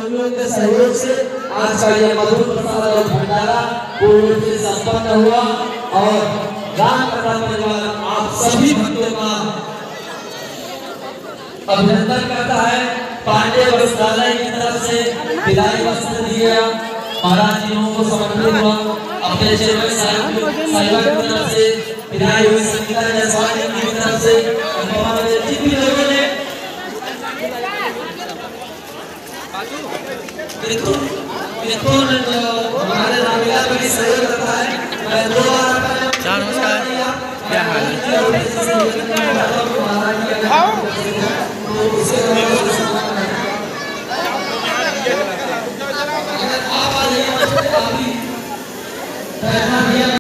सहयोगियों के सहयोग से आज का ये मधुर प्रसाद और भंडारा पूर्ण रूप से संपन्न हुआ और राम कथा परिवार आप सभी भक्तों का अभिनंदन करता है। पांडे वस्त्रालय की तरफ से विदाई वस्त्र दिया महाराज जी को समर्पित हुआ। अपने चेयरमैन साहब की तरफ से विदाई हुई संगीता जायसवाल की तरफ से जितने लोगों ने हमारे रामलीला में सहयोग करता है। मैं दो बार नमस्कार, क्या हाल है?